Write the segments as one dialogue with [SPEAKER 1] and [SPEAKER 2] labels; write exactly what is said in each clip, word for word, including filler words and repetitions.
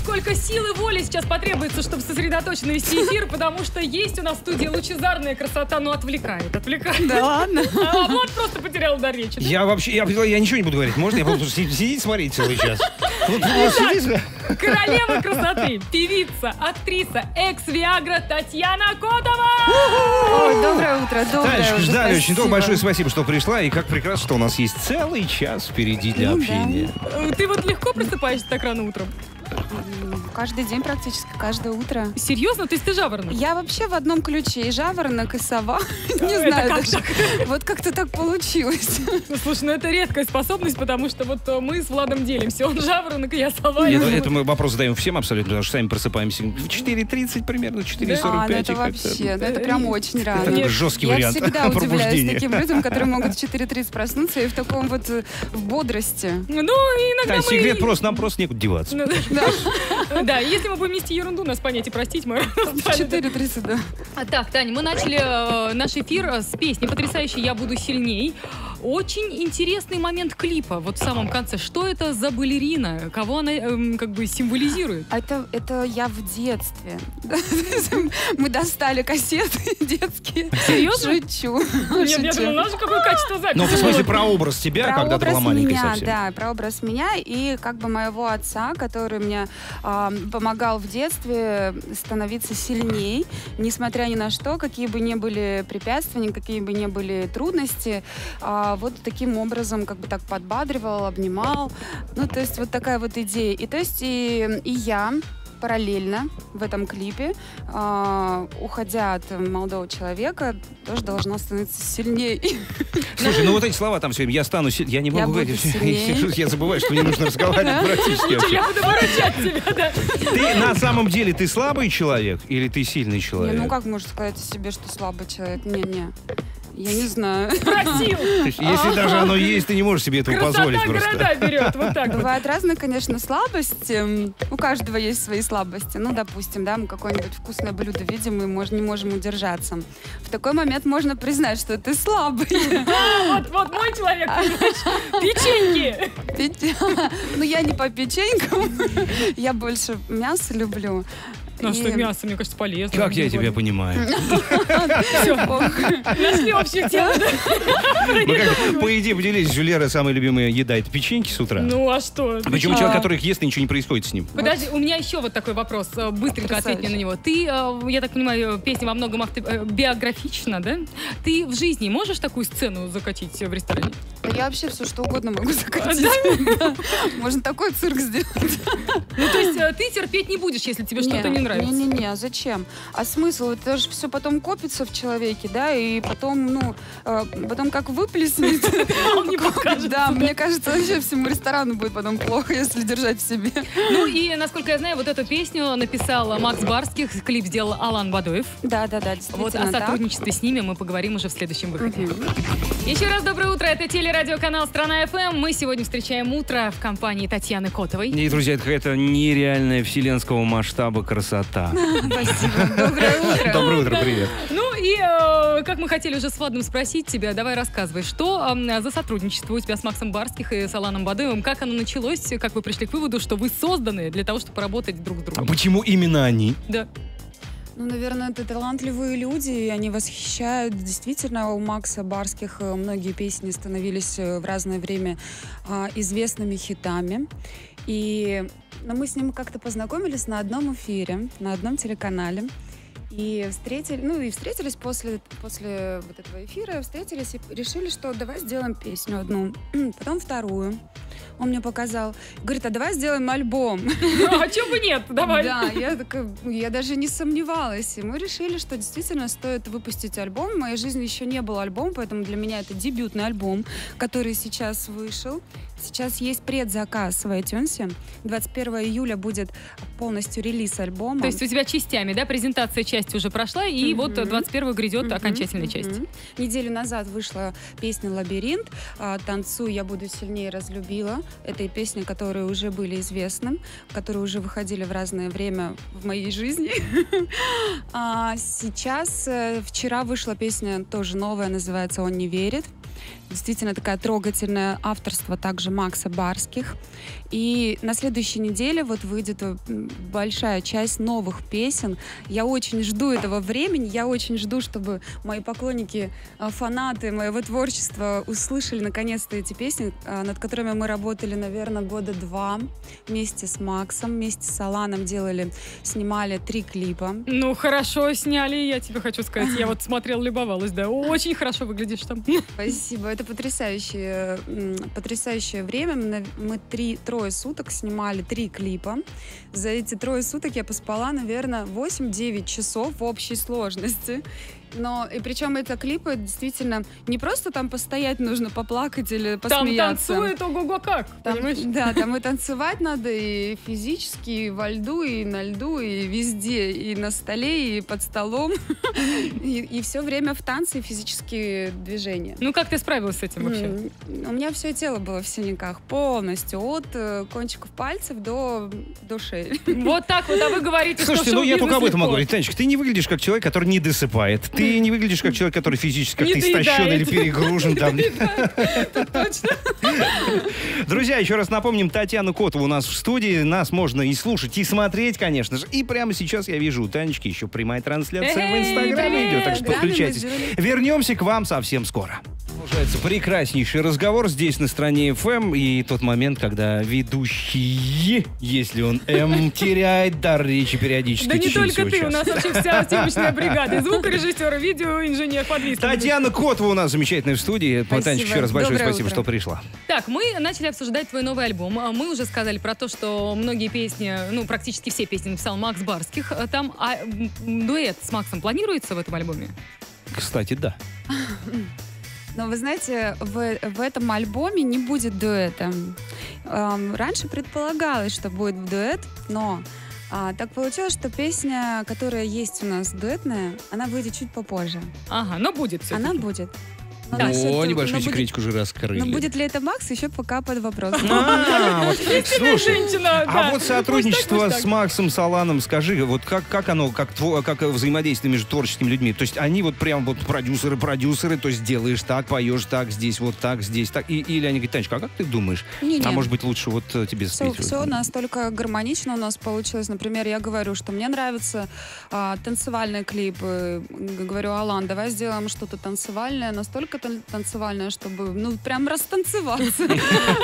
[SPEAKER 1] сколько сил и воли сейчас потребуется, чтобы сосредоточенно вести эфир, потому что есть у нас в студии лучезарная красота, но отвлекает, отвлекает.
[SPEAKER 2] Да ладно?
[SPEAKER 1] А Влад просто потерял дар речи. Да?
[SPEAKER 3] Я вообще, я, я ничего не буду говорить. Можно я буду сидеть смотреть целый час? Вот,
[SPEAKER 1] Итак, королева красоты, певица, актриса, экс-виагра Татьяна Котова!
[SPEAKER 2] Ой, доброе утро, доброе
[SPEAKER 3] Танечка,
[SPEAKER 2] утро.
[SPEAKER 3] ждали очень долго.
[SPEAKER 2] Спасибо.
[SPEAKER 3] Большое спасибо, что пришла. И как прекрасно, что у нас есть целый час впереди для
[SPEAKER 2] Ну да.
[SPEAKER 3] общения.
[SPEAKER 1] Ты вот легко просыпаешься так рано утром?
[SPEAKER 2] Каждый день практически, каждое утро.
[SPEAKER 1] Серьезно? То есть ты жаворонок?
[SPEAKER 2] Я вообще в одном ключе и жаворонок, и сова. Не
[SPEAKER 1] Это
[SPEAKER 2] знаю,
[SPEAKER 1] как
[SPEAKER 2] даже. Вот как-то так получилось.
[SPEAKER 1] Ну, слушай, ну это редкая способность, потому что вот э, мы с Владом делимся. Он жаворонок, и я сова.
[SPEAKER 3] Это,
[SPEAKER 1] и
[SPEAKER 3] это мы вопрос задаем всем абсолютно, потому что сами просыпаемся в четыре тридцать примерно, четыре сорок
[SPEAKER 2] А, ну
[SPEAKER 3] пять.
[SPEAKER 2] это
[SPEAKER 3] и как-то-
[SPEAKER 2] вообще, ну это прям очень рано.
[SPEAKER 3] Это такой жесткий
[SPEAKER 2] Я
[SPEAKER 3] вариант
[SPEAKER 2] всегда удивляюсь
[SPEAKER 3] пробуждения.
[SPEAKER 2] таким людям, которые могут в четыре тридцать проснуться и в таком вот э, в бодрости.
[SPEAKER 1] Ну, иногда
[SPEAKER 3] Тань,
[SPEAKER 1] мы...
[SPEAKER 3] секрет просто, нам просто некуда деваться.
[SPEAKER 1] Ну, да. Да, если мы будем нести ерунду, нас понять и простить, мы
[SPEAKER 2] В четыре тридцать, да.
[SPEAKER 1] А, Так, Таня, мы начали э, наш эфир с песни потрясающей «Я буду сильней». Очень интересный момент клипа, вот в самом конце. Что это за балерина? Кого она эм, как бы символизирует?
[SPEAKER 2] А Это, это я в детстве. Мы достали кассеты детские.
[SPEAKER 1] Серьезно?
[SPEAKER 2] Шучу.
[SPEAKER 1] Нет, я
[SPEAKER 2] Шучу.
[SPEAKER 1] думала, знаешь, какое качество записи.
[SPEAKER 3] Ну, в смысле, про образ тебя,
[SPEAKER 2] Про
[SPEAKER 3] когда ты была
[SPEAKER 2] образ
[SPEAKER 3] маленькой
[SPEAKER 2] меня,
[SPEAKER 3] совсем.
[SPEAKER 2] да, про образ меня и как бы моего отца, который мне а, помогал в детстве становиться сильней, несмотря ни на что, какие бы ни были препятствия, какие бы ни были трудности, а, вот таким образом как бы так подбадривал, обнимал. Ну, то есть вот такая вот идея. И то есть и, и я параллельно в этом клипе, э, уходя от молодого человека, тоже должна становиться сильнее.
[SPEAKER 3] Слушай, ну вот эти слова там все, я стану сильнее, я не
[SPEAKER 2] Я
[SPEAKER 3] могу
[SPEAKER 2] буду
[SPEAKER 3] говорить.
[SPEAKER 2] сильнее.
[SPEAKER 3] Я забываю, что мне нужно разговаривать практически вообще.
[SPEAKER 1] Я буду выручать тебя, да.
[SPEAKER 3] Ты на самом деле, ты слабый человек или ты сильный
[SPEAKER 2] Не,
[SPEAKER 3] человек?
[SPEAKER 2] ну как можно сказать о себе, что слабый человек? Не-не. Я не знаю.
[SPEAKER 1] Спросил.
[SPEAKER 3] То есть, если даже оно есть, ты не можешь себе этого позволить
[SPEAKER 1] Красота
[SPEAKER 3] просто.
[SPEAKER 1] города берет, вот так вот.
[SPEAKER 2] Бывают разные, конечно, слабости. У каждого есть свои слабости. Ну, допустим, да, мы какое-нибудь вкусное блюдо видим и мож- не можем удержаться. В такой момент можно признать, что ты слабый.
[SPEAKER 1] Вот, вот мой человек, понимаешь, печеньки.
[SPEAKER 2] Печень- Ну, я не по печенькам. Я больше мясо люблю.
[SPEAKER 1] Ну,
[SPEAKER 2] И-
[SPEAKER 1] что мясо, мне кажется, полезно.
[SPEAKER 3] Как я тебя понимаю?
[SPEAKER 1] Все, нашли общую тему.
[SPEAKER 3] Мы как, по идее, поделились, у Леры самая любимая еда — это печеньки с утра.
[SPEAKER 1] Ну, а что?
[SPEAKER 3] Причем человек, который их ест, и ничего не происходит с ним.
[SPEAKER 1] Подожди, у меня еще вот такой вопрос. э, Быстренько ответь мне на него. Ты, э, я так понимаю, песня во многом авто- э, биографична, да? Ты в жизни можешь такую сцену закатить в ресторане?
[SPEAKER 2] Я вообще все что угодно могу закатить. Да. Можно такой цирк сделать.
[SPEAKER 1] Ну, то есть э, ты терпеть не будешь, если тебе что-то не нравится?
[SPEAKER 2] Не-не-не, а зачем? А смысл? Это же все потом копится в человеке, да, и потом, ну, э, потом как выплеснет.
[SPEAKER 1] Он не покажется.
[SPEAKER 2] Да, мне кажется, вообще всему ресторану будет потом плохо, если держать в себе.
[SPEAKER 1] Ну и, насколько я знаю, вот эту песню написал Макс Барских, клип сделал Алан Бадоев.
[SPEAKER 2] Да-да-да,
[SPEAKER 1] Вот
[SPEAKER 2] действительно
[SPEAKER 1] о
[SPEAKER 2] так.
[SPEAKER 1] сотрудничестве с ними мы поговорим уже в следующем выходе.
[SPEAKER 2] Мгм.
[SPEAKER 1] Еще раз доброе утро, это телерадиоканал «Страна эф эм». Мы сегодня встречаем утро в компании Татьяны Котовой.
[SPEAKER 3] И, друзья, это какая-то нереальная вселенского масштаба красота.
[SPEAKER 2] Спасибо. Доброе утро.
[SPEAKER 3] Доброе утро, привет.
[SPEAKER 1] Ну и, э, как мы хотели уже с Владом спросить тебя, давай рассказывай, что э, за сотрудничество у тебя с Максом Барских и с Аланом Бадоевым, как оно началось, как вы пришли к выводу, что вы созданы для того, чтобы поработать друг с
[SPEAKER 3] А
[SPEAKER 1] другом?
[SPEAKER 3] почему именно они?
[SPEAKER 1] Да.
[SPEAKER 2] Ну, наверное, это талантливые люди, и они восхищают. Действительно, у Макса Барских э, многие песни становились э, в разное время а, известными хитами. И ну, мы с ним как-то познакомились на одном эфире, на одном телеканале. И встретили, ну и встретились после, после вот этого эфира, встретились и решили, что давай сделаем песню одну, потом вторую. Он мне показал, говорит, а давай сделаем альбом.
[SPEAKER 1] А чего бы нет? Давай.
[SPEAKER 2] Да, я такая, я даже не сомневалась. И мы решили, что действительно стоит выпустить альбом. В моей жизни еще не было альбома, поэтому для меня это дебютный альбом, который сейчас вышел. Сейчас есть предзаказ в iTunes. двадцать первого июля будет полностью релиз альбома.
[SPEAKER 1] То есть у тебя частями, да? Презентация части уже прошла, и вот двадцать первого грядет
[SPEAKER 2] Мгм,
[SPEAKER 1] окончательная часть.
[SPEAKER 2] мгм. Неделю назад вышла песня «Лабиринт». а, «Танцуй, я буду сильнее» разлюбила. Это и песни, которые уже были известны, которые уже выходили в разное время в моей жизни. А сейчас, э, вчера вышла песня тоже новая, называется «Он не верит». Действительно такая трогательная, авторство также Макса Барских. И на следующей неделе вот выйдет большая часть новых песен. Я очень жду этого времени, я очень жду, чтобы мои поклонники, фанаты моего творчества услышали наконец-то эти песни, над которыми мы работали, наверное, года два вместе с Максом, вместе с Аланом делали, снимали три клипа.
[SPEAKER 1] Ну, хорошо сняли, я тебе хочу сказать. Я вот смотрела, любовалась, да. Очень хорошо выглядишь там.
[SPEAKER 2] Спасибо. Это потрясающее, потрясающее время. Мы, мы три, трое суток снимали три клипа. За эти трое суток я поспала, наверное, восемь-девять часов в общей сложности. Но, и причем это клипы действительно не просто там постоять нужно, поплакать или посмеяться.
[SPEAKER 1] Там танцует, ого-го как,
[SPEAKER 2] там,
[SPEAKER 1] понимаешь?
[SPEAKER 2] Да, там и танцевать надо и физически, и во льду, и на льду, и везде, и на столе, и под столом. И, и все время в танце и физические движения.
[SPEAKER 1] Ну, как ты справилась с этим вообще?
[SPEAKER 2] У меня все тело было в синяках полностью, от кончиков пальцев до, до шеи.
[SPEAKER 1] Вот так вот, а вы говорите,
[SPEAKER 3] Слушайте,
[SPEAKER 1] что
[SPEAKER 3] ну я только об этом могу
[SPEAKER 1] говорить.
[SPEAKER 3] говорить. Танечка, ты не выглядишь как человек, который не досыпает. Ты не выглядишь как человек, который физически как-то
[SPEAKER 1] Не
[SPEAKER 3] истощен
[SPEAKER 1] доедает.
[SPEAKER 3] или перегружен. Там.
[SPEAKER 1] Точно.
[SPEAKER 3] Друзья, еще раз напомним, Татьяну Котову у нас в студии. Нас можно и слушать, и смотреть, конечно же. И прямо сейчас я вижу у Танечки еще прямая трансляция в
[SPEAKER 1] Эй,
[SPEAKER 3] Инстаграме
[SPEAKER 1] привет!
[SPEAKER 3] идет, так что
[SPEAKER 2] Да,
[SPEAKER 3] подключайтесь.
[SPEAKER 2] мы сделали.
[SPEAKER 3] Вернемся к вам совсем скоро. Продолжается прекраснейший разговор здесь на стране эф эм. И тот момент, когда ведущий, если он М, теряет дар речи периодически.
[SPEAKER 1] Да
[SPEAKER 3] в
[SPEAKER 1] не
[SPEAKER 3] течение
[SPEAKER 1] только
[SPEAKER 3] всего
[SPEAKER 1] ты, у
[SPEAKER 3] часа.
[SPEAKER 1] нас вообще вся съемочная бригада. И звукорежиссер, и видеоинженер, подвис.
[SPEAKER 3] Татьяна Котова у нас замечательная в студии.
[SPEAKER 2] Спасибо.
[SPEAKER 3] Танечка, еще раз большое
[SPEAKER 2] Доброе
[SPEAKER 3] спасибо,
[SPEAKER 2] утро.
[SPEAKER 3] что пришла.
[SPEAKER 1] Так, мы начали обсуждать твой новый альбом. А Мы уже сказали про то, что многие песни, ну, практически все песни написал Макс Барских. А Там а, м, дуэт с Максом планируется в этом альбоме?
[SPEAKER 3] Кстати, да.
[SPEAKER 2] Но вы знаете, в, в этом альбоме не будет дуэта. Эм, раньше предполагалось, что будет дуэт, но а, так получилось, что песня, которая есть у нас дуэтная, она выйдет чуть попозже.
[SPEAKER 1] Ага, но будет все.
[SPEAKER 2] Она будет. Но
[SPEAKER 1] Да.
[SPEAKER 2] насчет-
[SPEAKER 3] О,
[SPEAKER 2] но
[SPEAKER 3] небольшую
[SPEAKER 2] будет-
[SPEAKER 3] секретик уже раскрыли.
[SPEAKER 2] Но будет ли это Макс, еще пока под вопросом.
[SPEAKER 3] А, вот, слушай,
[SPEAKER 1] Женщина,
[SPEAKER 3] а
[SPEAKER 1] да.
[SPEAKER 3] вот сотрудничество
[SPEAKER 1] Может так, может
[SPEAKER 3] с
[SPEAKER 1] так.
[SPEAKER 3] Максом Саланом, скажи, вот как, как оно, как, тво- как взаимодействие между творческими людьми? То есть они вот прям вот продюсеры-продюсеры, то есть делаешь так, поешь так, здесь вот так, здесь так. И, или они говорят, Танечка, а как ты думаешь?
[SPEAKER 2] Не-не.
[SPEAKER 3] А может быть лучше вот э, тебе
[SPEAKER 2] Все,
[SPEAKER 3] спеть?
[SPEAKER 2] все настолько гармонично у нас получилось. Например, я говорю, что мне нравятся а, танцевальные клипы. Г- Говорю, Алан, давай сделаем что-то танцевальное, настолько тан- танцевальное, чтобы, ну, прям растанцеваться.
[SPEAKER 1] Ну,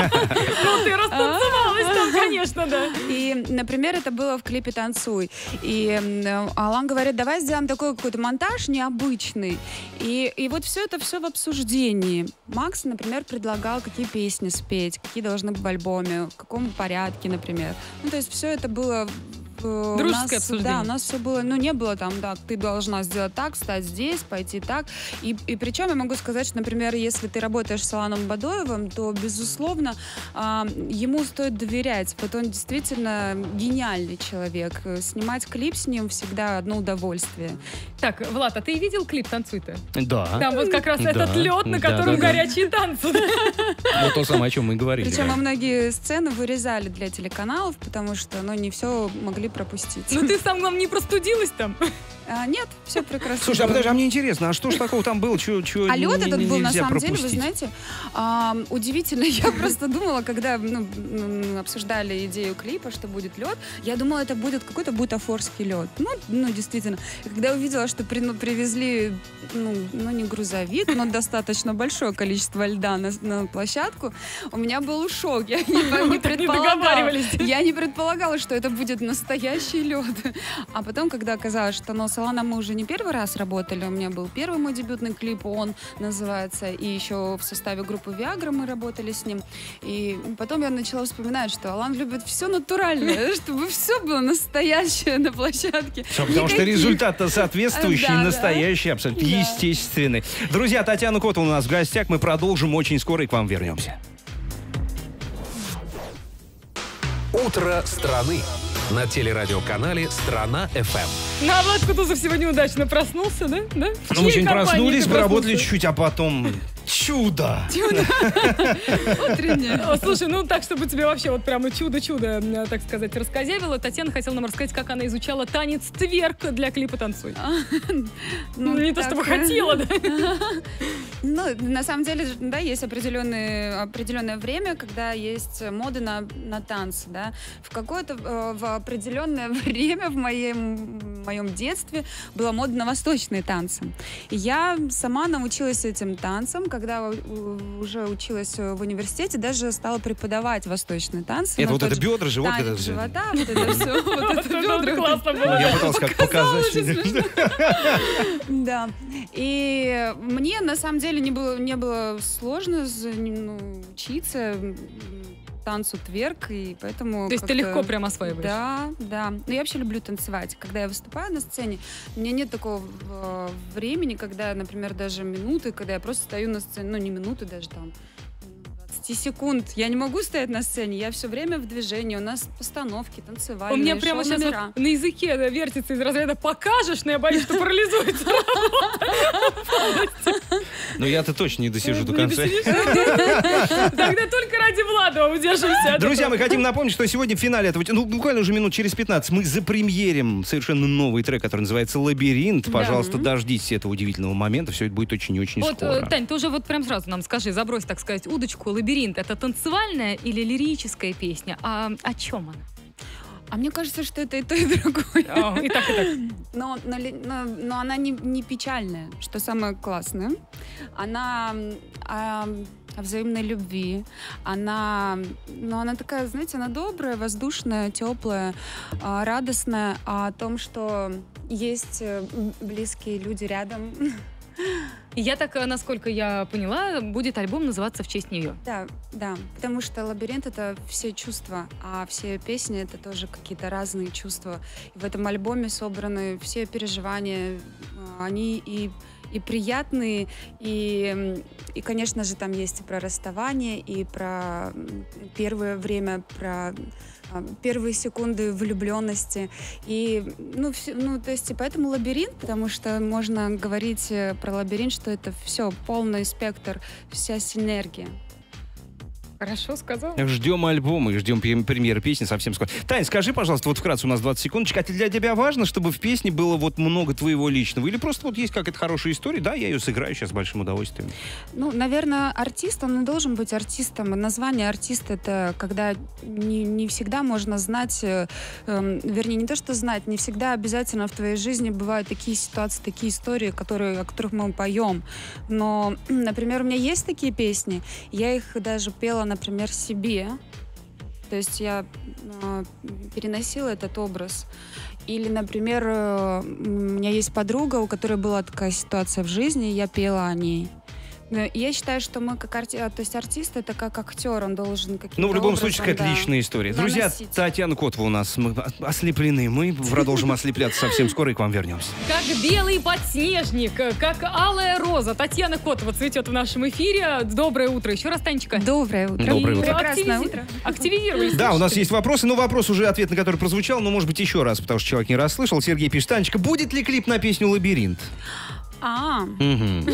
[SPEAKER 1] ты растанцевалась там, конечно, да.
[SPEAKER 2] И, например, это было в клипе «Танцуй». И м, Алан говорит, давай сделаем такой какой-то монтаж необычный. И, и вот все это все в обсуждении. Макс, например, предлагал, какие песни спеть, какие должны быть в альбоме, в каком порядке, например. Ну, то есть все это было... э,
[SPEAKER 1] Дружеское
[SPEAKER 2] у нас,
[SPEAKER 1] обсуждение.
[SPEAKER 2] Да, у нас все было, ну, не было там, да, ты должна сделать так, встать здесь, пойти так. И, и причем я могу сказать, что, например, если ты работаешь с Аланом Бадоевым, то, безусловно, а, ему стоит доверять. Вот он действительно гениальный человек. Снимать клип с ним всегда одно удовольствие.
[SPEAKER 1] Так, Влад, а ты видел клип «Танцуй-то»?
[SPEAKER 3] Да.
[SPEAKER 1] Там вот как раз
[SPEAKER 3] Да.
[SPEAKER 1] этот лед, на
[SPEAKER 3] Да,
[SPEAKER 1] котором
[SPEAKER 3] да, да.
[SPEAKER 1] горячие танцы.
[SPEAKER 3] Вот то самое, о чем мы и говорили.
[SPEAKER 2] Причем
[SPEAKER 3] да.
[SPEAKER 2] мы многие сцены вырезали для телеканалов, потому что, ну, не все могли пропустить.
[SPEAKER 1] Ну ты сам, главное, не простудилась там?
[SPEAKER 2] А, нет, все прекрасно.
[SPEAKER 3] Слушай, а
[SPEAKER 2] было.
[SPEAKER 3] подожди, а мне интересно, а что ж такого там было? Чё, чё
[SPEAKER 2] А лед
[SPEAKER 3] не-
[SPEAKER 2] этот
[SPEAKER 3] не-
[SPEAKER 2] был, на
[SPEAKER 3] нельзя
[SPEAKER 2] самом деле, вы
[SPEAKER 3] пропустить?
[SPEAKER 2] знаете, а, удивительно. Я просто думала, когда ну, м, обсуждали идею клипа, что будет лед, я думала, это будет какой-то бутафорский лед. Ну, ну действительно. И когда увидела, что при- ну, привезли, ну, ну, не грузовик, но достаточно большое количество льда на, на площадку, у меня был шок. Я не, по- не
[SPEAKER 1] Не
[SPEAKER 2] предполагала.
[SPEAKER 1] договаривались.
[SPEAKER 2] Я не предполагала, что это будет настоящий лед. А потом, когда оказалось, что ну, с Аланом мы уже не первый раз работали, у меня был первый мой дебютный клип, он называется, и еще в составе группы Viagra мы работали с ним. И потом я начала вспоминать, что Алан любит все натуральное, чтобы все было настоящее на площадке.
[SPEAKER 3] Всё, потому что
[SPEAKER 2] Никаких-
[SPEAKER 3] результат-то соответствующий,
[SPEAKER 2] Да, да.
[SPEAKER 3] настоящий, абсолютно
[SPEAKER 2] Да.
[SPEAKER 3] естественный. Друзья, Татьяна Котова у нас в гостях. Мы продолжим очень скоро и к вам вернемся.
[SPEAKER 4] Утро страны на телерадиоканале «Страна эф эм».
[SPEAKER 1] Ну, а Влад Кутузов сегодня удачно проснулся, да? Да? В
[SPEAKER 3] Ну, мы
[SPEAKER 1] чьей
[SPEAKER 3] сегодня
[SPEAKER 1] компании
[SPEAKER 3] проснулись,
[SPEAKER 1] ты
[SPEAKER 3] поработали
[SPEAKER 1] проснулся?
[SPEAKER 3] чуть-чуть, а потом чудо.
[SPEAKER 2] Утреннее.
[SPEAKER 1] О, Слушай, ну так, чтобы тебе вообще вот прямо чудо-чудо, э, так сказать, раскозявило, Татьяна хотела нам рассказать, как она изучала танец тверк для клипа «Танцуй». Ну, не то
[SPEAKER 2] так,
[SPEAKER 1] чтобы
[SPEAKER 2] э,
[SPEAKER 1] хотела, да?
[SPEAKER 2] Ну, на самом деле, да, есть определенное, определенное время, когда есть мода на, на танцы, да. В какое-то, в определенное время в моем, в моем детстве была мода на восточные танцы. И я сама научилась этим танцам, когда уже училась в университете, даже стала преподавать восточные танцы.
[SPEAKER 3] Это
[SPEAKER 2] Но
[SPEAKER 3] вот это
[SPEAKER 2] же
[SPEAKER 3] бедра, живот?
[SPEAKER 2] танец
[SPEAKER 3] Это...
[SPEAKER 2] живота, вот это все. Вот это бедра.
[SPEAKER 1] Классно было.
[SPEAKER 3] Я пытался как показать.
[SPEAKER 2] Да. И мне, на самом деле, не было, не было сложно ну, учиться танцу тверк, и поэтому...
[SPEAKER 1] То есть ты легко прям осваиваешь?
[SPEAKER 2] Да, да. Но я вообще люблю танцевать. Когда я выступаю на сцене, у меня нет такого времени, когда, например, даже минуты, когда я просто стою на сцене, ну, не минуты даже там, двадцать секунд. Я не могу стоять на сцене, я все время в движении. У нас постановки, танцевальные,
[SPEAKER 1] У меня прямо сейчас вот на языке да, вертится из разряда «покажешь», но я боюсь, что парализуется.
[SPEAKER 3] Но я-то точно не досижу до конца.
[SPEAKER 1] Тогда только ради Влада удержимся.
[SPEAKER 3] Друзья, мы хотим напомнить, что сегодня в финале этого, ну, буквально уже минут через пятнадцать мы запремьерим совершенно новый трек, который называется «Лабиринт». Пожалуйста, дождитесь этого удивительного момента. Все это будет очень и очень скоро.
[SPEAKER 1] Вот, Тань, ты уже вот прям сразу нам скажи, забрось, так сказать, удочку. «Лабиринт» — это танцевальная или лирическая песня? А о чем она?
[SPEAKER 2] А мне кажется, что это и то, и другое.
[SPEAKER 1] О, и так, и так.
[SPEAKER 2] Но, но, но, но она не, не печальная, что самое классное. Она о, о взаимной любви. Она, ну, она такая, знаете, она добрая, воздушная, теплая, радостная. А о том, что есть близкие люди рядом.
[SPEAKER 1] И я так, насколько я поняла, будет альбом называться в честь нее.
[SPEAKER 2] Да, да, потому что «Лабиринт» — это все чувства, а все песни — это тоже какие-то разные чувства. И в этом альбоме собраны все переживания, они и, и приятные, и, и, конечно же, там есть и про расставание, и про первое время, про первые секунды влюбленности. И, ну, все, ну, то есть, и поэтому «Лабиринт», потому что можно говорить про «Лабиринт», что это все, полный спектр, вся синергия.
[SPEAKER 1] Хорошо сказал.
[SPEAKER 3] Ждем альбома и ждем премьеры песни совсем скоро. Тань, скажи, пожалуйста, вот вкратце у нас двадцать секундочек, а для тебя важно, чтобы в песне было вот много твоего личного? Или просто вот есть какая-то хорошая история, да, я ее сыграю сейчас с большим удовольствием?
[SPEAKER 2] Ну, наверное, артист, он и должен быть артистом. Название артист — это когда не, не всегда можно знать, э, э, вернее, не то, что знать, не всегда обязательно в твоей жизни бывают такие ситуации, такие истории, которые, о которых мы поем. Но, например, у меня есть такие песни, я их даже пела, например, себе. То есть я э, переносила этот образ. Или, например, э, у меня есть подруга, у которой была такая ситуация в жизни, и я пела о ней. Я считаю, что мы как арти... то есть артист — это как актер, он должен каким-то
[SPEAKER 3] Ну, в любом
[SPEAKER 2] образом,
[SPEAKER 3] случае, какая-то
[SPEAKER 2] да,
[SPEAKER 3] личная история. Друзья,
[SPEAKER 2] доносить.
[SPEAKER 3] Татьяна Котова у нас. Мы ослеплены. Мы продолжим ослепляться совсем скоро и к вам вернемся.
[SPEAKER 1] Как белый подснежник, как алая роза. Татьяна Котова цветет в нашем эфире. Доброе утро. Еще раз, Танечка.
[SPEAKER 2] Доброе утро.
[SPEAKER 3] Доброе утро.
[SPEAKER 2] Прекрасное
[SPEAKER 1] Активизи-
[SPEAKER 2] утро.
[SPEAKER 1] Активизировались.
[SPEAKER 3] Да, у нас
[SPEAKER 1] слушатели.
[SPEAKER 3] есть вопросы, но вопрос уже, ответ на который прозвучал, но, может быть, еще раз, потому что человек не расслышал. Сергей пишет: Танечка, будет ли клип на песню «Лабиринт»?
[SPEAKER 2] А,
[SPEAKER 3] Мгм.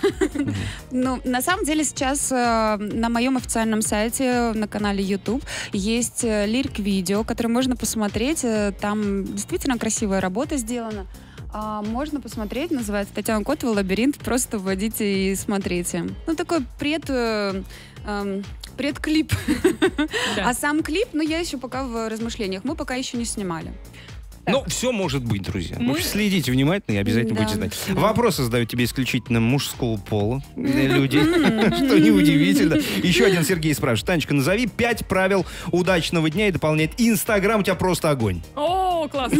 [SPEAKER 2] ну, на самом деле сейчас э, на моем официальном сайте, на канале YouTube, есть э, лирик-видео, которое можно посмотреть. Э, Там действительно красивая работа сделана. А, можно посмотреть, называется Татьяна Котова «Лабиринт». Просто вводите и смотрите. Ну, такой пред... э, эм, предклип.
[SPEAKER 1] Да.
[SPEAKER 2] А сам клип, ну, я еще пока в размышлениях. Мы пока еще не снимали.
[SPEAKER 3] Ну, все может быть, друзья.
[SPEAKER 1] Мы-
[SPEAKER 3] Мы... Следите внимательно и обязательно
[SPEAKER 2] Да,
[SPEAKER 3] будете знать.
[SPEAKER 2] да.
[SPEAKER 3] Вопросы задают тебе исключительно мужского пола э, люди, что неудивительно. Еще один Сергей спрашивает: Танечка, назови пять правил удачного дня и дополняет: Инстаграм у тебя просто огонь.
[SPEAKER 1] О, классно.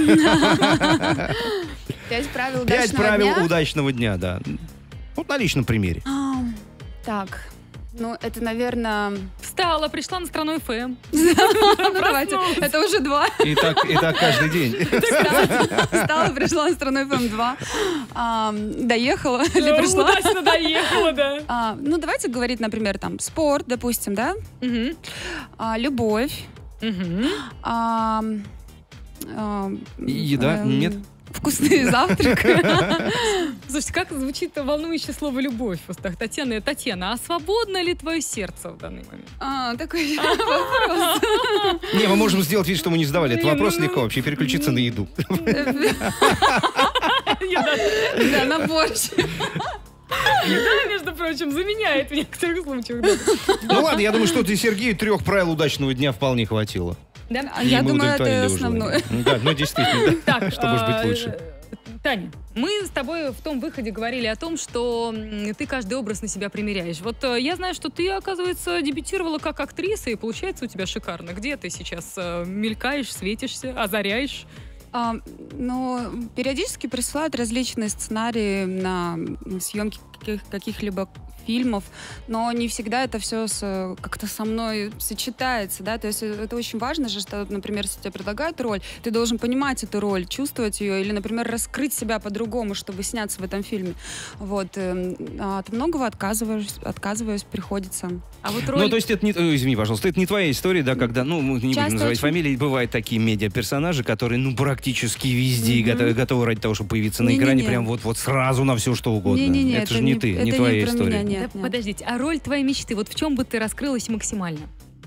[SPEAKER 2] Пять правил
[SPEAKER 3] Пять
[SPEAKER 2] удачного
[SPEAKER 3] правил
[SPEAKER 2] дня.
[SPEAKER 3] удачного дня, да. Вот на личном примере.
[SPEAKER 2] А, Так, ну, это, наверное...
[SPEAKER 1] Встала, пришла на страну эф эм.
[SPEAKER 2] Ну, давайте, это уже два.
[SPEAKER 3] И так, и так каждый день.
[SPEAKER 2] Встала, пришла на страну эф эм два. А, доехала или пришла.
[SPEAKER 1] Удачно доехала, да.
[SPEAKER 2] А, ну, давайте говорить, например, там, спорт, допустим, да?
[SPEAKER 1] Мгм.
[SPEAKER 2] А, любовь.
[SPEAKER 1] Мгм.
[SPEAKER 2] А, а,
[SPEAKER 3] И еда?
[SPEAKER 2] эм,
[SPEAKER 3] Нет?
[SPEAKER 2] Вкусный завтрак.
[SPEAKER 1] Слушайте, как звучит волнующее слово «любовь» в устах Татьяны. Татьяна, а свободно ли твое сердце в данный момент?
[SPEAKER 2] А, такой вопрос.
[SPEAKER 3] Не, мы можем сделать вид, что мы не задавали этот
[SPEAKER 1] Не,
[SPEAKER 3] вопрос
[SPEAKER 1] ну,
[SPEAKER 3] легко вообще, переключиться на еду.
[SPEAKER 1] Я даже-
[SPEAKER 2] Да, на борщ.
[SPEAKER 1] Да, между прочим, заменяет в некоторых случаях.
[SPEAKER 3] Ну ладно, я думаю, что ты Сергею трех правил удачного дня вполне хватило.
[SPEAKER 1] Да?
[SPEAKER 2] Я
[SPEAKER 3] мы
[SPEAKER 2] думаю, это
[SPEAKER 3] удовлетворили
[SPEAKER 2] основное.
[SPEAKER 3] уже. Да, ну действительно, да.
[SPEAKER 1] Так,
[SPEAKER 3] Что может быть
[SPEAKER 1] а,
[SPEAKER 3] лучше?
[SPEAKER 1] Таня, мы с тобой в том выходе говорили о том, что м, ты каждый образ на себя примеряешь. Вот э, я знаю, что ты, оказывается, дебютировала как актриса, и получается у тебя шикарно. Где ты сейчас э, мелькаешь, светишься, озаряешь?
[SPEAKER 2] А, но периодически присылают различные сценарии на съемки каких- каких-либо фильмов, но не всегда это все с, как-то со мной сочетается, да, то есть это очень важно же, что, например, если тебе предлагают роль, ты должен понимать эту роль, чувствовать ее, или, например, раскрыть себя по-другому, чтобы сняться в этом фильме. Вот. А от многого отказываюсь, отказываюсь, приходится.
[SPEAKER 1] А вот роль...
[SPEAKER 3] Ну, то есть это не... Ой, извини, пожалуйста, это не твоя история, да, когда, ну, мы не
[SPEAKER 2] Часто
[SPEAKER 3] будем называть
[SPEAKER 2] очень.
[SPEAKER 3] фамилии, бывают такие медиа-персонажи, которые, ну, практически везде
[SPEAKER 2] Мгм.
[SPEAKER 3] готовы, готовы ради того, чтобы появиться на
[SPEAKER 2] Не-не-не.
[SPEAKER 3] экране, прям вот-вот сразу на все, что угодно.
[SPEAKER 2] Не-не-не,
[SPEAKER 3] это,
[SPEAKER 2] это
[SPEAKER 3] же не
[SPEAKER 2] не-
[SPEAKER 3] ты,
[SPEAKER 2] это
[SPEAKER 3] не
[SPEAKER 2] не
[SPEAKER 3] твоя
[SPEAKER 2] про
[SPEAKER 3] история.
[SPEAKER 2] меня, нет.
[SPEAKER 1] Да, подождите, а роль твоей мечты, вот в чем бы ты раскрылась максимально?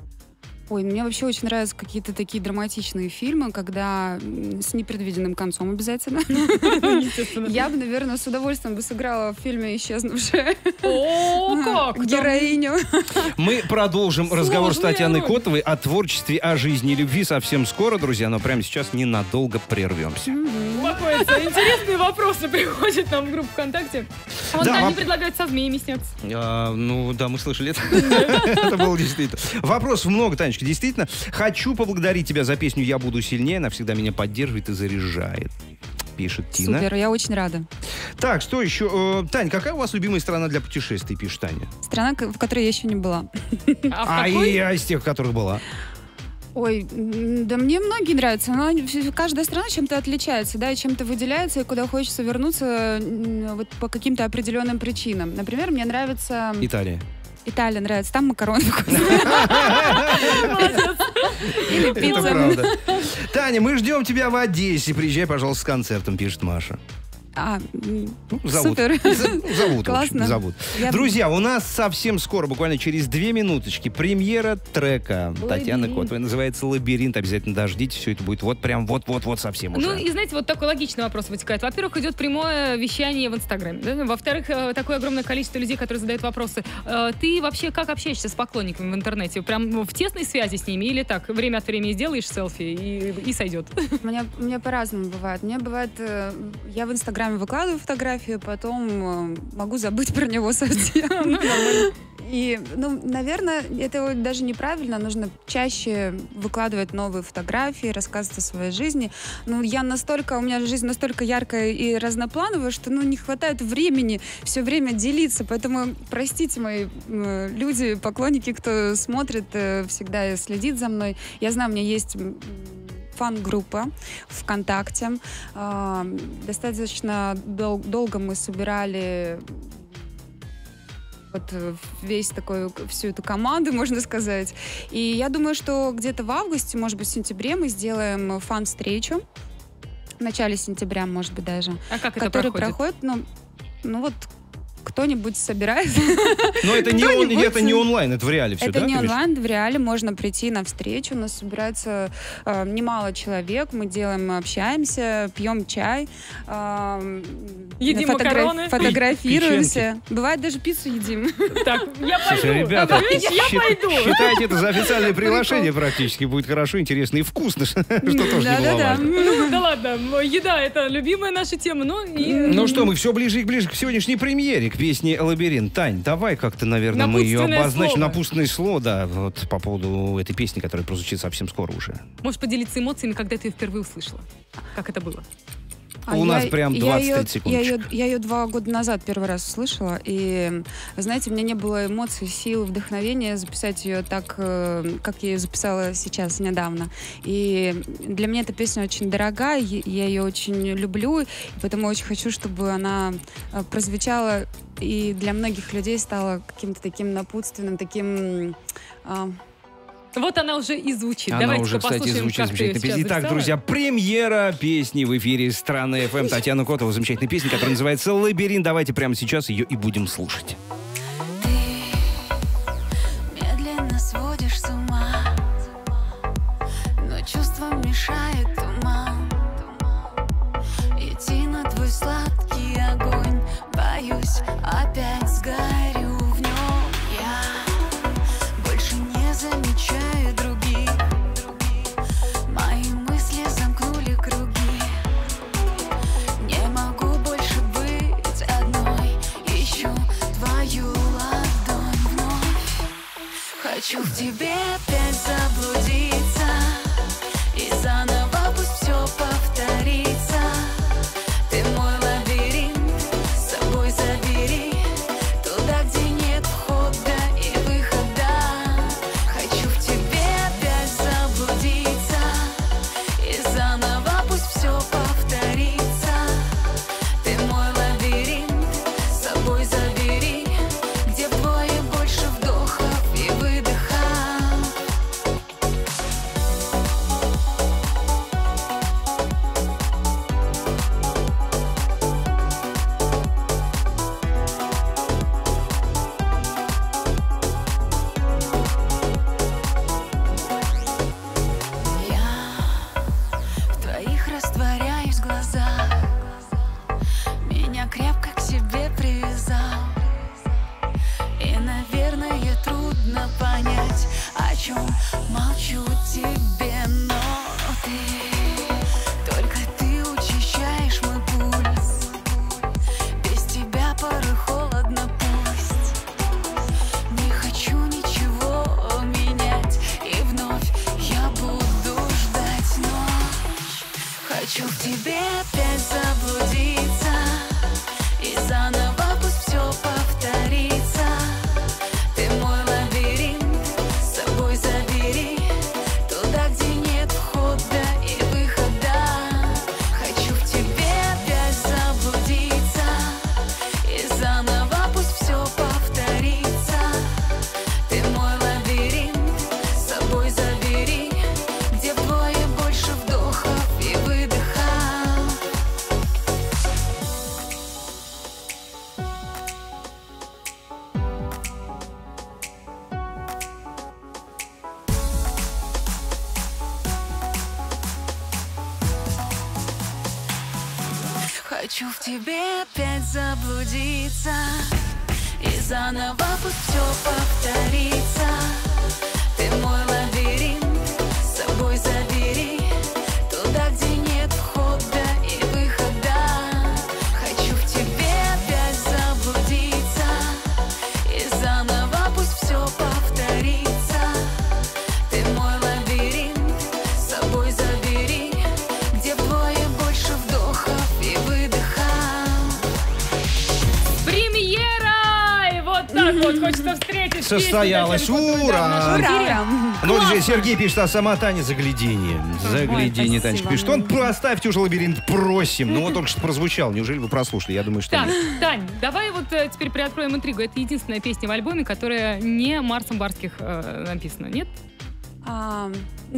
[SPEAKER 2] Ой, мне вообще очень нравятся какие-то такие драматичные фильмы, когда м, с непредвиденным концом обязательно.
[SPEAKER 1] Естественно.
[SPEAKER 2] Я бы, наверное, с удовольствием бы сыграла в фильме «Исчезнувшая»
[SPEAKER 1] О, как? Там
[SPEAKER 2] героиню.
[SPEAKER 3] Мы продолжим разговор с
[SPEAKER 1] Сложная
[SPEAKER 3] Татьяной
[SPEAKER 1] роль.
[SPEAKER 3] Котовой о творчестве, о жизни и любви совсем скоро, друзья, но прямо сейчас ненадолго прервемся.
[SPEAKER 1] Успокоиться. Интересные вопросы приходят нам в группу ВКонтакте. Вон
[SPEAKER 3] Да,
[SPEAKER 1] они
[SPEAKER 3] воп-
[SPEAKER 1] предлагают со змеями сняться.
[SPEAKER 3] А, ну, да, мы слышали это. Это было действительно. Вопросов много, Танечка. Действительно, хочу поблагодарить тебя за песню «Я буду сильнее». Она всегда меня поддерживает и заряжает. Пишет Тина.
[SPEAKER 2] Супер, я очень рада.
[SPEAKER 3] Так, что еще? Э, Тань, какая у вас любимая страна для путешествий, пишет Таня?
[SPEAKER 2] Страна, к- в которой я еще не была.
[SPEAKER 1] А в
[SPEAKER 3] А
[SPEAKER 1] какой?
[SPEAKER 3] и я из тех, в которых была.
[SPEAKER 2] Ой, м, да мне многие нравятся, но они- вс- каждая страна чем-то отличается, да, и чем-то выделяется, и куда хочется вернуться м, вот по каким-то определенным причинам. Например, мне нравится...
[SPEAKER 3] Италия.
[SPEAKER 2] Италия нравится, там макароны вкусные. Или
[SPEAKER 3] Это
[SPEAKER 2] пицца.
[SPEAKER 3] правда. Таня, мы ждем тебя в Одессе. Приезжай, пожалуйста, с концертом, пишет Маша.
[SPEAKER 2] А, м,
[SPEAKER 3] Ну, зовут.
[SPEAKER 2] Супер.
[SPEAKER 3] За- Зовут, в общем,
[SPEAKER 2] Классно.
[SPEAKER 3] зовут.
[SPEAKER 2] Я-
[SPEAKER 3] Друзья, у нас совсем скоро, буквально через две минуточки, премьера трека Татьяны
[SPEAKER 1] «Лабиринт».
[SPEAKER 3] Котовой. Называется «Лабиринт». Обязательно дождитесь. Все это будет вот прям вот-вот-вот совсем
[SPEAKER 1] Ну,
[SPEAKER 3] уже.
[SPEAKER 1] и знаете, вот такой логичный вопрос вытекает. Во-первых, идет прямое вещание в Инстаграме. да? Во-вторых, э, такое огромное количество людей, которые задают вопросы. Э, Ты вообще как общаешься с поклонниками в интернете? Прям в тесной связи с ними или так? Время от времени сделаешь селфи и, и сойдет.
[SPEAKER 2] Мне, мне по-разному бывает. Мне бывает, э, я в Инстаграме выкладываю фотографии, потом э, могу забыть про него совсем. И, ну, наверное, это даже неправильно. Нужно чаще выкладывать новые фотографии, рассказывать о своей жизни. Ну, я настолько, у меня жизнь настолько яркая и разноплановая, что, ну, не хватает времени все время делиться. Поэтому простите, мои э, люди, поклонники, кто смотрит, э, всегда следит за мной. Я знаю, у меня есть м, фан-группа ВКонтакте. А, достаточно дол- долго мы собирали вот э, весь такой, всю эту команду, можно сказать. И я думаю, что где-то в августе, может быть, в сентябре мы сделаем фан-встречу. В начале сентября, может быть, даже.
[SPEAKER 1] А как это
[SPEAKER 2] Который
[SPEAKER 1] проходит?
[SPEAKER 2] проходит, ну, ну вот кто-нибудь собирает.
[SPEAKER 3] Но это не, он-
[SPEAKER 2] кто-нибудь-
[SPEAKER 3] это не онлайн, это в реале все,
[SPEAKER 2] Это
[SPEAKER 3] да?
[SPEAKER 2] не
[SPEAKER 3] ты имеешь?
[SPEAKER 2] онлайн, в реале можно прийти на встречу. У нас собирается э, немало человек. Мы делаем, мы общаемся, пьем чай, э,
[SPEAKER 1] Едим макароны.
[SPEAKER 2] фотографируемся. Бывает, даже пиццу едим.
[SPEAKER 1] Так, я пойду.
[SPEAKER 3] Слушай, ребята,
[SPEAKER 1] А, видите, я
[SPEAKER 3] счит-
[SPEAKER 1] пойду.
[SPEAKER 3] считайте это за официальное приглашение практически. Будет хорошо, интересно и вкусно, что тоже
[SPEAKER 2] Да-да-да.
[SPEAKER 3] немаловажно.
[SPEAKER 1] Ну, да ладно, еда — это любимая наша тема, ну и...
[SPEAKER 3] Ну что, мы все ближе и ближе к сегодняшней премьере, к песне «Лабиринт». Тань, давай как-то, наверное, мы ее
[SPEAKER 1] Напутственное
[SPEAKER 3] обозначим.
[SPEAKER 1] слово.
[SPEAKER 3] Напутственное слово, да, вот по поводу этой песни, которая прозвучит совсем скоро уже.
[SPEAKER 1] Можешь поделиться эмоциями, когда ты ее впервые услышала? Как это было?
[SPEAKER 2] А
[SPEAKER 3] У нас
[SPEAKER 2] я-
[SPEAKER 3] прям
[SPEAKER 2] я
[SPEAKER 3] двадцать
[SPEAKER 2] её-
[SPEAKER 3] тридцать
[SPEAKER 2] Я ее,
[SPEAKER 3] секундочек.
[SPEAKER 2] я ее два года назад первый раз услышала, и, вы знаете, у меня не было эмоций, сил, вдохновения записать ее так, э, как я ее записала сейчас, недавно. И для меня эта песня очень дорогая, и я ее очень люблю, и поэтому очень хочу, чтобы она э, прозвучала и для многих людей стала каким-то таким напутственным, таким... э,
[SPEAKER 1] Вот она уже и звучит.
[SPEAKER 3] Она
[SPEAKER 1] Давайте-ка
[SPEAKER 3] уже, кстати,
[SPEAKER 1] послушаем,
[SPEAKER 3] звучит
[SPEAKER 1] как ты
[SPEAKER 3] замечательно.
[SPEAKER 1] её сейчас
[SPEAKER 3] Итак,
[SPEAKER 1] записала.
[SPEAKER 3] друзья, премьера песни в эфире страны эф эм. Татьяна Котова, замечательная песня, которая называется «Лабиринт». Давайте прямо сейчас ее и будем слушать.
[SPEAKER 5] Ты медленно сводишь с ума, но чувствам мешает туман. Идти на твой сладкий огонь, боюсь. боюсь, опять сгорю в нем. Я больше не замечаю других, мои мысли замкнули круги. Не могу больше быть одной, ищу твою ладонь вновь. Хочу в тебе опять заблудиться, и заново пусть все повторится. Ты мой лабиринт, с собой забери, туда, где нет входа и выхода. Хочу в тебе опять заблудиться, и заново пусть все повторится. Ты мой лабиринт, с собой забери, где вдвое больше вдохов и выдохов. Я в твоих растворяюсь глазах, меня крепко к себе привязал. И, наверное, трудно понять, о чем молчу тебе, но ты, только ты учащаешь мой пульс. Без тебя порой холодно пусть. Не хочу ничего менять, и вновь я буду ждать ночь. Хочу в тебе опять заблудиться, и заново пусть все повторится. Ты мой лабиринт, с собой забери, туда, где нет входа и выхода. Хочу в тебе опять заблудиться, и заново пусть все повторится. Ты мой лабиринт, с собой забери, где вдвое больше вдохов и выдохов. Хочу в тебе опять заблудиться, и заново пусть все повторится. Ты мой лабиринт, с собой забери, туда, где нет входа и выхода. Хочу в тебе опять заблудиться, и заново пусть все повторится. Ты мой лабиринт, с собой забери, где вдвое больше вдохов и выдохов.
[SPEAKER 1] Премьера! И вот так вот хочется встретить.
[SPEAKER 3] Состоялась.
[SPEAKER 1] песню Татьяны Котовой, да, в нашем
[SPEAKER 2] Ура!
[SPEAKER 1] эфире.
[SPEAKER 3] Ну, вот здесь
[SPEAKER 1] Классно.
[SPEAKER 3] Сергей пишет, а сама Таня загляденье. Загляденье,
[SPEAKER 2] Ой,
[SPEAKER 3] Танечка
[SPEAKER 2] спасибо.
[SPEAKER 3] пишет. Он, поставьте уже лабиринт, просим. Ну, вот только что прозвучал. Неужели вы прослушали? Я думаю, что
[SPEAKER 1] Так,
[SPEAKER 3] нет.
[SPEAKER 1] Тань, давай вот э, теперь приоткроем интригу. Это единственная песня в альбоме, которая не Марсом Барских э, написана, нет?
[SPEAKER 2] А,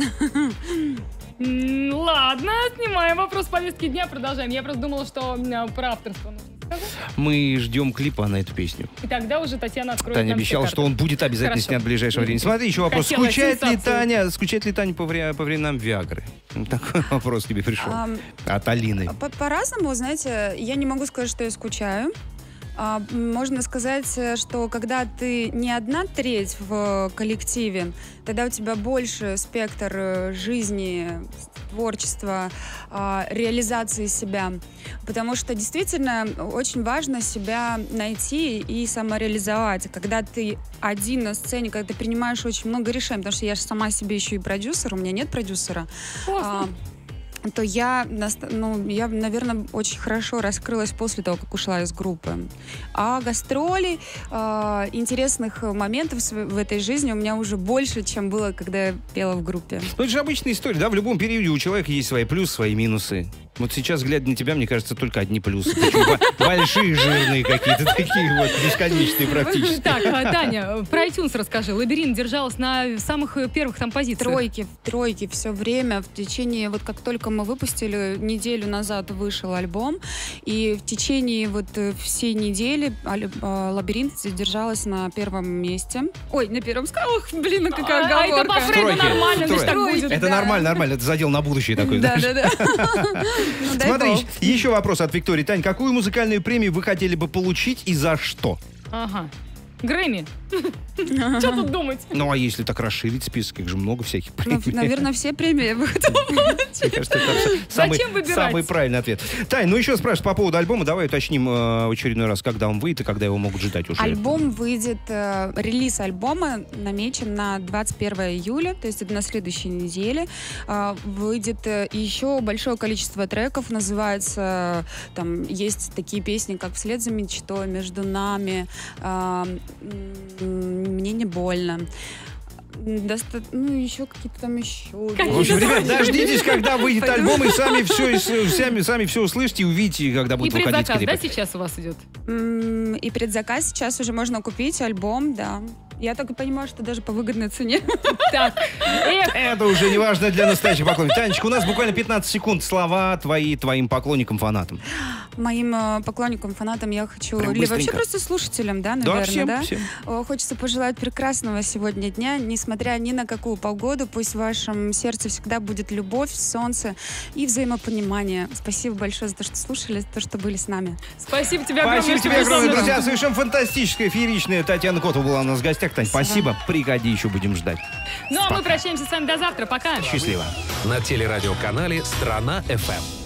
[SPEAKER 1] М, Ладно, снимаем вопрос повестки дня, продолжаем. Я просто думала, что э, про авторство нужно сказать.
[SPEAKER 3] Мы ждем клипа на эту песню.
[SPEAKER 1] И тогда уже Татьяна откроет
[SPEAKER 3] Таня
[SPEAKER 1] нам
[SPEAKER 3] обещала,
[SPEAKER 1] все
[SPEAKER 3] что
[SPEAKER 1] карты.
[SPEAKER 3] он будет обязательно
[SPEAKER 1] Хорошо.
[SPEAKER 3] снят в ближайшее время. Смотри, еще вопрос.
[SPEAKER 1] Хотела
[SPEAKER 3] Скучает ли
[SPEAKER 1] сенсацию.
[SPEAKER 3] Таня, скучает ли Таня по, вре- по временам Виагры? Ну, такой вопрос тебе пришел.
[SPEAKER 2] а,
[SPEAKER 3] От Алины.
[SPEAKER 2] по- По-разному, знаете, я не могу сказать, что я скучаю. А, можно сказать, что когда ты не одна треть в коллективе, тогда у тебя больше спектр э, жизни, творчества, а, реализации себя. Потому что действительно очень важно себя найти и самореализовать. Когда ты один на сцене, когда ты принимаешь очень много решений, потому что я же сама себе еще и продюсер, у меня нет продюсера.
[SPEAKER 1] Классно.
[SPEAKER 2] а, то я, наст- ну, я, наверное, очень хорошо раскрылась после того, как ушла из группы. А гастроли, э, интересных моментов в св- в этой жизни у меня уже больше, чем было, когда я пела в группе.
[SPEAKER 3] Ну, это же обычная история, да? В любом периоде у человека есть свои плюсы, свои минусы. Вот сейчас, глядя на тебя, мне кажется, только одни плюсы. Причем бо- большие, жирные какие-то, такие вот, бесконечные практически.
[SPEAKER 1] Так, а, Таня, про iTunes расскажи. «Лабиринт» держалась на самых первых там позициях.
[SPEAKER 2] Тройки, тройки все время. В течение, вот как только мы выпустили, неделю назад вышел альбом, и в течение вот э, всей недели аль- э, «Лабиринт» держалась на первом месте. Ой, на первом сказала, блин, ну какая
[SPEAKER 1] А, а это по
[SPEAKER 2] оговорка.
[SPEAKER 1] Фрейду
[SPEAKER 3] Тройки,
[SPEAKER 1] нормально, значит, так
[SPEAKER 3] тройки.
[SPEAKER 1] будет.
[SPEAKER 3] Это
[SPEAKER 2] Да.
[SPEAKER 3] нормально, нормально. Это задел на будущее такой,
[SPEAKER 2] Да,
[SPEAKER 3] знаешь.
[SPEAKER 2] да, да. Ну, дай
[SPEAKER 3] Смотри,
[SPEAKER 2] бог.
[SPEAKER 3] еще вопрос от Виктории. Тань, какую музыкальную премию вы хотели бы получить и за что?
[SPEAKER 1] Ага. Грэмми. Что тут думать?
[SPEAKER 3] Ну, а если так расширить список, их же много всяких
[SPEAKER 2] Ну,
[SPEAKER 3] премий.
[SPEAKER 2] наверное, все премии я бы хотела получить.
[SPEAKER 3] Мне кажется, это самый,
[SPEAKER 1] Зачем выбирать?
[SPEAKER 3] самый правильный ответ. Тань, ну еще спрашивают по поводу альбома. Давай уточним э, в очередной раз, когда он выйдет и когда его могут ждать уже.
[SPEAKER 2] Альбом выйдет, э, релиз альбома намечен на двадцать первое июля, то есть это на следующей неделе. Э, выйдет э, еще большое количество треков, называется, там есть такие песни, как «Вслед за мечтой», «Между нами», э, «Мне не больно». Доста... Ну, еще какие-то там еще.
[SPEAKER 3] В общем, ребят, дождитесь, когда выйдет альбом, и сами все, сами, сами все услышите и увидите, когда
[SPEAKER 1] И
[SPEAKER 3] будет выходить
[SPEAKER 1] предзаказ,
[SPEAKER 3] клипы.
[SPEAKER 1] да, сейчас у вас идет?
[SPEAKER 2] М, И предзаказ сейчас уже можно купить, альбом, да. Я так и понимаю, что даже по выгодной цене.
[SPEAKER 1] Так, эх,
[SPEAKER 3] Это уже не важно для настоящих поклонников. Танечка, у нас буквально пятнадцать секунд. Слова твои, твоим поклонникам, фанатам.
[SPEAKER 2] Моим э, поклонникам, фанатам я хочу,
[SPEAKER 3] Прям
[SPEAKER 2] или вообще
[SPEAKER 3] быстренько.
[SPEAKER 2] просто слушателям, да,
[SPEAKER 3] Да,
[SPEAKER 2] наверное,
[SPEAKER 3] всем,
[SPEAKER 2] да?
[SPEAKER 3] всем.
[SPEAKER 2] О, Хочется пожелать прекрасного сегодня дня, несмотря ни на какую погоду, пусть в вашем сердце всегда будет любовь, солнце и взаимопонимание. Спасибо большое за то, что слушали, за то, что были с нами.
[SPEAKER 1] спасибо тебе огромное.
[SPEAKER 3] Спасибо
[SPEAKER 1] что
[SPEAKER 3] тебе
[SPEAKER 1] пришла.
[SPEAKER 3] огромное, друзья. Совершенно фантастическая, фееричная Татьяна Котова была у нас в гостях. Тань, спасибо. Приходи, еще будем ждать.
[SPEAKER 1] Ну, а мы прощаемся с вами до завтра. Пока.
[SPEAKER 3] Счастливо.
[SPEAKER 4] На телерадиоканале «Страна эф эм».